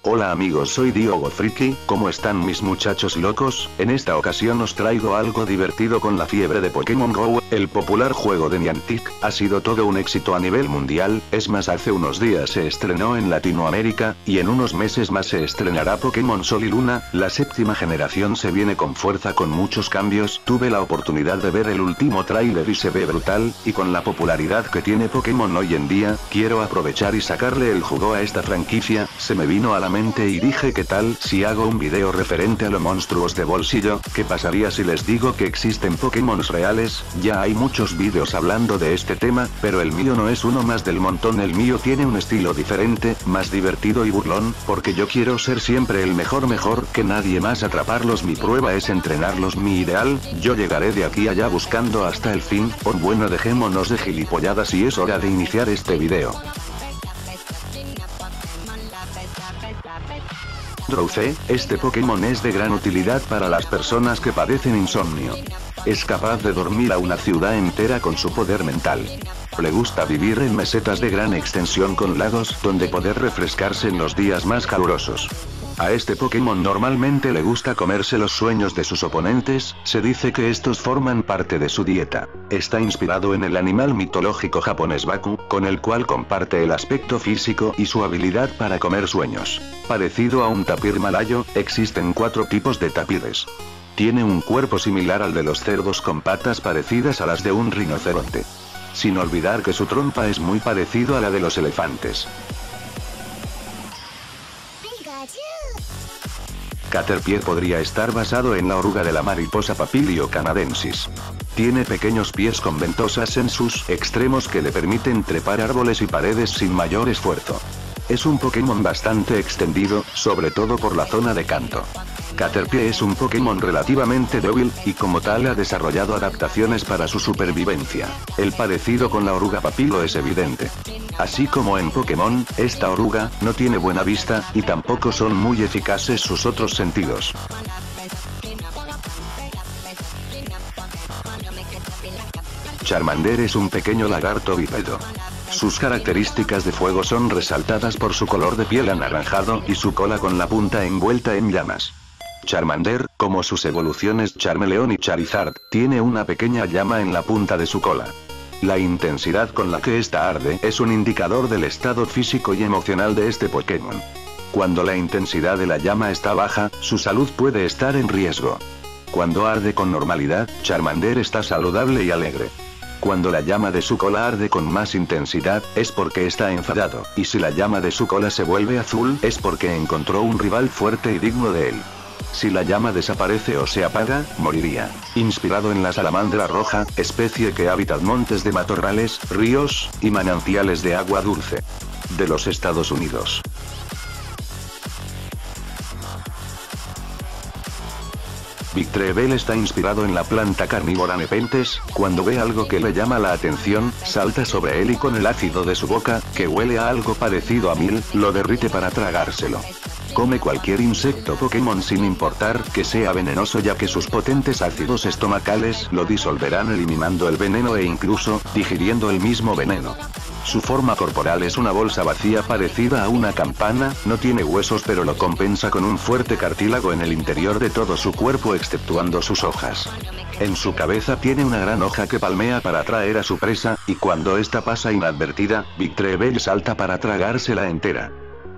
Hola amigos, soy Diogo Friki, ¿cómo están mis muchachos locos? En esta ocasión os traigo algo divertido con la fiebre de Pokémon GO. El popular juego de Niantic ha sido todo un éxito a nivel mundial, es más, hace unos días se estrenó en Latinoamérica, y en unos meses más se estrenará Pokémon Sol y Luna. La séptima generación se viene con fuerza, con muchos cambios. Tuve la oportunidad de ver el último tráiler y se ve brutal, y con la popularidad que tiene Pokémon hoy en día, quiero aprovechar y sacarle el jugo a esta franquicia. Se me vino a la mente y dije, ¿qué tal si hago un video referente a los monstruos de bolsillo? ¿Qué pasaría si les digo que existen Pokémon reales? Ya hay muchos vídeos hablando de este tema, pero el mío no es uno más del montón. El mío tiene un estilo diferente, más divertido y burlón, porque yo quiero ser siempre el mejor que nadie más. Atraparlos mi prueba es entrenarlos mi ideal. Yo llegaré de aquí a allá buscando hasta el fin. Por bueno, dejémonos de gilipolladas y es hora de iniciar este video. Drowzee, este Pokémon es de gran utilidad para las personas que padecen insomnio. Es capaz de dormir a una ciudad entera con su poder mental. Le gusta vivir en mesetas de gran extensión con lagos donde poder refrescarse en los días más calurosos. A este Pokémon normalmente le gusta comerse los sueños de sus oponentes, se dice que estos forman parte de su dieta. Está inspirado en el animal mitológico japonés Baku, con el cual comparte el aspecto físico y su habilidad para comer sueños. Parecido a un tapir malayo, existen 4 tipos de tapires. Tiene un cuerpo similar al de los cerdos con patas parecidas a las de un rinoceronte. Sin olvidar que su trompa es muy parecido a la de los elefantes. Caterpie podría estar basado en la oruga de la mariposa Papilio canadensis. Tiene pequeños pies con ventosas en sus extremos que le permiten trepar árboles y paredes sin mayor esfuerzo. Es un Pokémon bastante extendido, sobre todo por la zona de canto. Caterpie es un Pokémon relativamente débil, y como tal ha desarrollado adaptaciones para su supervivencia. El parecido con la oruga Papilo es evidente. Así como en Pokémon, esta oruga no tiene buena vista, y tampoco son muy eficaces sus otros sentidos. Charmander es un pequeño lagarto bípedo. Sus características de fuego son resaltadas por su color de piel anaranjado y su cola con la punta envuelta en llamas. Charmander, como sus evoluciones Charmeleon y Charizard, tiene una pequeña llama en la punta de su cola. La intensidad con la que esta arde es un indicador del estado físico y emocional de este Pokémon. Cuando la intensidad de la llama está baja, su salud puede estar en riesgo. Cuando arde con normalidad, Charmander está saludable y alegre. Cuando la llama de su cola arde con más intensidad, es porque está enfadado, y si la llama de su cola se vuelve azul, es porque encontró un rival fuerte y digno de él. Si la llama desaparece o se apaga, moriría. Inspirado en la salamandra roja, especie que habita montes de matorrales, ríos, y manantiales de agua dulce de los Estados Unidos. Victreebel está inspirado en la planta carnívora Nepenthes. Cuando ve algo que le llama la atención, salta sobre él y con el ácido de su boca, que huele a algo parecido a miel, lo derrite para tragárselo. Come cualquier insecto Pokémon sin importar que sea venenoso, ya que sus potentes ácidos estomacales lo disolverán eliminando el veneno e incluso digiriendo el mismo veneno. Su forma corporal es una bolsa vacía parecida a una campana, no tiene huesos pero lo compensa con un fuerte cartílago en el interior de todo su cuerpo exceptuando sus hojas. En su cabeza tiene una gran hoja que palmea para atraer a su presa, y cuando esta pasa inadvertida, Victreebel salta para tragársela entera.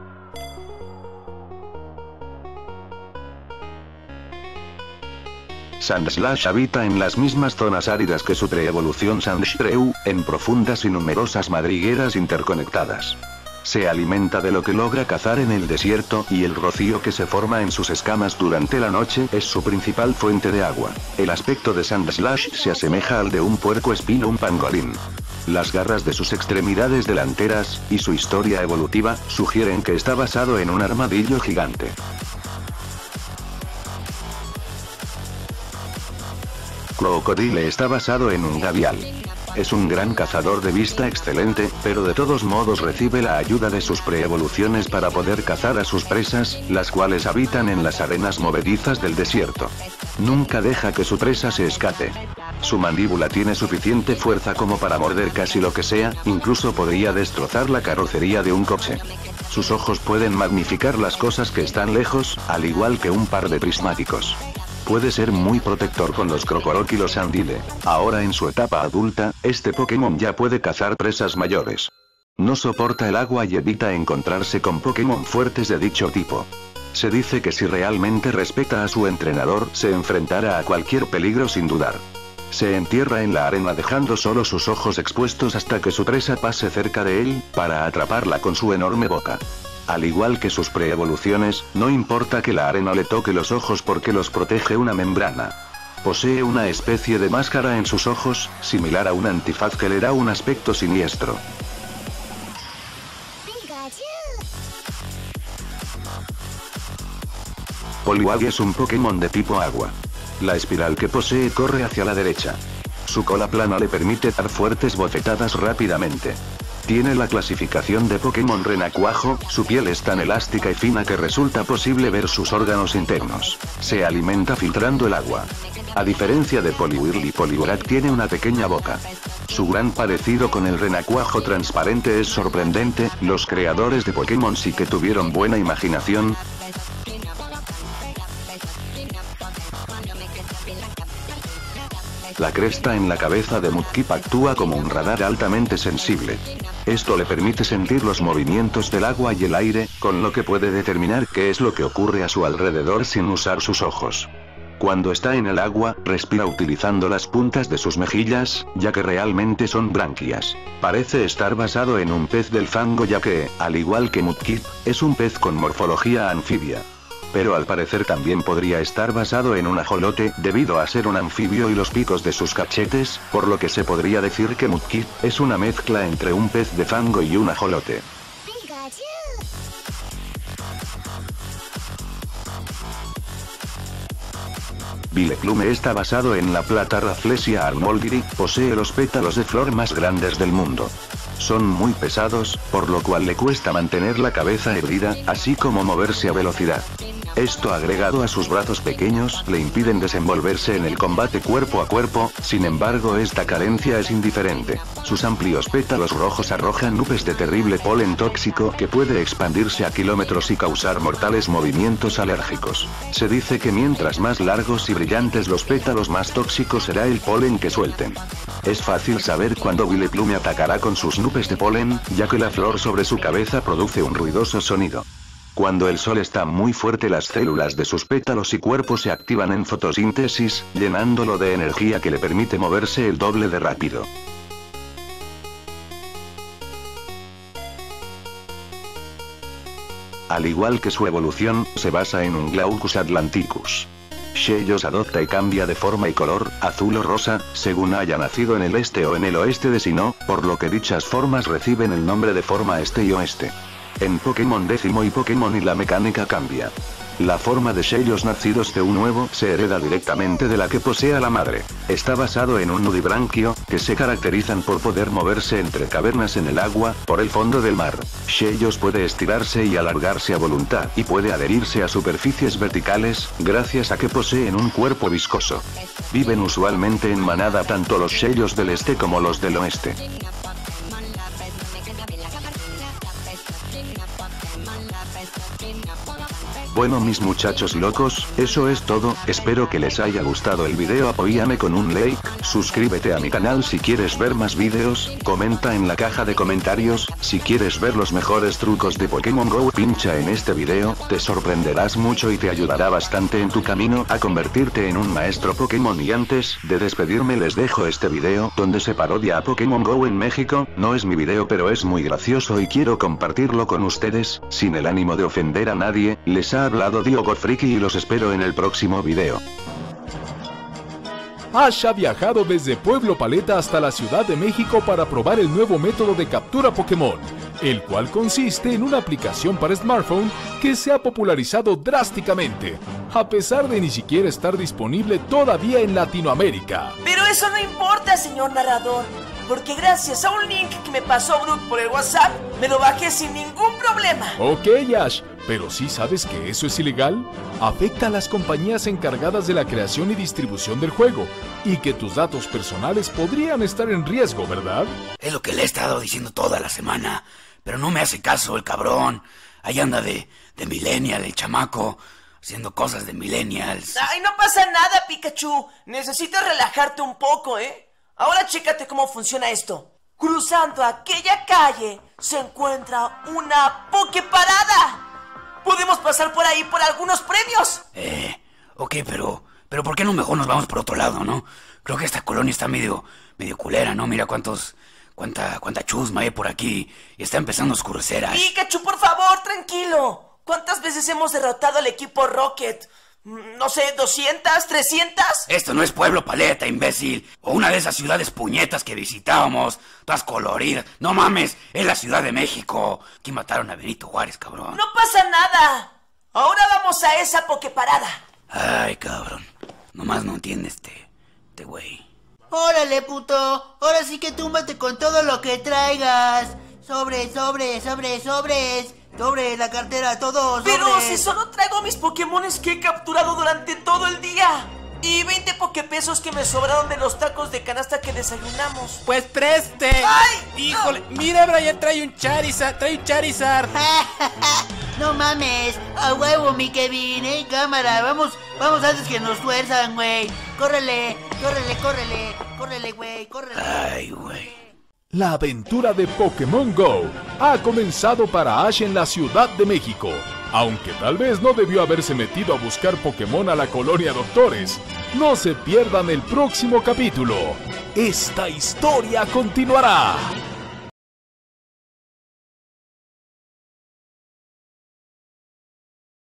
Sandslash habita en las mismas zonas áridas que su preevolución Sandshrew, en profundas y numerosas madrigueras interconectadas. Se alimenta de lo que logra cazar en el desierto, y el rocío que se forma en sus escamas durante la noche es su principal fuente de agua. El aspecto de Sandslash se asemeja al de un puercoespín o un pangolín. Las garras de sus extremidades delanteras, y su historia evolutiva, sugieren que está basado en un armadillo gigante. Crocodile está basado en un gavial. Es un gran cazador de vista excelente, pero de todos modos recibe la ayuda de sus preevoluciones para poder cazar a sus presas, las cuales habitan en las arenas movedizas del desierto. Nunca deja que su presa se escape. Su mandíbula tiene suficiente fuerza como para morder casi lo que sea, incluso podría destrozar la carrocería de un coche. Sus ojos pueden magnificar las cosas que están lejos, al igual que un par de prismáticos. Puede ser muy protector con los Krokorok y los Andile. Ahora en su etapa adulta, este Pokémon ya puede cazar presas mayores. No soporta el agua y evita encontrarse con Pokémon fuertes de dicho tipo. Se dice que si realmente respeta a su entrenador, se enfrentará a cualquier peligro sin dudar. Se entierra en la arena dejando solo sus ojos expuestos hasta que su presa pase cerca de él, para atraparla con su enorme boca. Al igual que sus preevoluciones, no importa que la arena le toque los ojos porque los protege una membrana. Posee una especie de máscara en sus ojos, similar a un antifaz que le da un aspecto siniestro. Poliwag es un Pokémon de tipo agua. La espiral que posee corre hacia la derecha. Su cola plana le permite dar fuertes bofetadas rápidamente. Tiene la clasificación de Pokémon renacuajo, su piel es tan elástica y fina que resulta posible ver sus órganos internos. Se alimenta filtrando el agua. A diferencia de Poliwhirl, Poliwrath tiene una pequeña boca. Su gran parecido con el renacuajo transparente es sorprendente, los creadores de Pokémon sí que tuvieron buena imaginación. La cresta en la cabeza de Mudkip actúa como un radar altamente sensible. Esto le permite sentir los movimientos del agua y el aire, con lo que puede determinar qué es lo que ocurre a su alrededor sin usar sus ojos. Cuando está en el agua, respira utilizando las puntas de sus mejillas, ya que realmente son branquias. Parece estar basado en un pez del fango ya que, al igual que Mudkip, es un pez con morfología anfibia. Pero al parecer también podría estar basado en un ajolote, debido a ser un anfibio y los picos de sus cachetes, por lo que se podría decir que Mudkip es una mezcla entre un pez de fango y un ajolote. Vileplume está basado en la planta Rafflesia armoldiri, posee los pétalos de flor más grandes del mundo. Son muy pesados, por lo cual le cuesta mantener la cabeza erguida, así como moverse a velocidad. Esto agregado a sus brazos pequeños le impiden desenvolverse en el combate cuerpo a cuerpo, sin embargo esta carencia es indiferente. Sus amplios pétalos rojos arrojan nubes de terrible polen tóxico que puede expandirse a kilómetros y causar mortales movimientos alérgicos. Se dice que mientras más largos y brillantes los pétalos más tóxico será el polen que suelten. Es fácil saber cuándo Vileplume atacará con sus nubes de polen, ya que la flor sobre su cabeza produce un ruidoso sonido. Cuando el sol está muy fuerte las células de sus pétalos y cuerpo se activan en fotosíntesis, llenándolo de energía que le permite moverse el doble de rápido. Al igual que su evolución, se basa en un Glaucus atlanticus. Shellos adopta y cambia de forma y color, azul o rosa, según haya nacido en el este o en el oeste de Sinnoh, por lo que dichas formas reciben el nombre de forma este y oeste. En Pokémon décimo y Pokémon y la mecánica cambia. La forma de Shellos nacidos de un huevo se hereda directamente de la que posea la madre. Está basado en un nudibranquio, que se caracterizan por poder moverse entre cavernas en el agua, por el fondo del mar. Shellos puede estirarse y alargarse a voluntad, y puede adherirse a superficies verticales, gracias a que poseen un cuerpo viscoso. Viven usualmente en manada tanto los Shellos del este como los del oeste. Bueno mis muchachos locos, eso es todo, espero que les haya gustado el video, apóyame con un like, suscríbete a mi canal si quieres ver más videos, comenta en la caja de comentarios, si quieres ver los mejores trucos de Pokémon GO pincha en este video, te sorprenderás mucho y te ayudará bastante en tu camino a convertirte en un maestro Pokémon. Y antes de despedirme les dejo este video donde se parodia a Pokémon GO en México, no es mi video pero es muy gracioso y quiero compartirlo con ustedes, sin el ánimo de ofender a nadie, les ha hablado Diogo Friki y los espero en el próximo video. Ash ha viajado desde Pueblo Paleta hasta la Ciudad de México para probar el nuevo método de captura Pokémon, el cual consiste en una aplicación para smartphone que se ha popularizado drásticamente, a pesar de ni siquiera estar disponible todavía en Latinoamérica. Pero eso no importa, señor narrador, porque gracias a un link que me pasó Brook por el WhatsApp, me lo bajé sin ningún problema. Ok, Ash, pero ¿sí sabes que eso es ilegal? Afecta a las compañías encargadas de la creación y distribución del juego, y que tus datos personales podrían estar en riesgo, ¿verdad? Es lo que le he estado diciendo toda la semana. pero no me hace caso el cabrón. Ahí anda de millennial el chamaco, haciendo cosas de millennials. Ay, no pasa nada, Pikachu. Necesitas relajarte un poco, ¿eh? Ahora chécate cómo funciona esto. Cruzando aquella calle se encuentra una Poképarada. Podemos pasar por ahí por algunos premios. Ok, pero ¿por qué no mejor nos vamos por otro lado, no? Creo que esta colonia está medio culera, ¿no? Mira cuánta chusma hay por aquí y está empezando a oscurecer. Pikachu, por favor, tranquilo. ¿Cuántas veces hemos derrotado al equipo Rocket? No sé, ¿200? ¿300? Esto no es Pueblo Paleta, imbécil. O una de esas ciudades puñetas que visitábamos, todas coloridas. No mames, es la Ciudad de México. Aquí mataron a Benito Juárez, cabrón. No pasa nada. Ahora vamos a esa Poképarada. Ay, cabrón. Nomás no entiende este güey. Órale, puto. Ahora sí que túmbate con todo lo que traigas. Sobres. Sobre la cartera, todo. Pero sobres. si solo traigo mis Pokémones que he capturado durante todo el día. Y 20 Poképesos que me sobraron de los tacos de canasta que desayunamos. Pues preste. ¡Ay! Híjole, mira, Brian, trae un Charizard. No mames. A huevo, mi Kevin, cámara. Vamos antes que nos fuerzan, güey. Córrele, güey, córrele. Ay, güey. La aventura de Pokémon Go ha comenzado para Ash en la Ciudad de México, aunque tal vez no debió haberse metido a buscar Pokémon a la colonia Doctores. No se pierdan el próximo capítulo. Esta historia continuará.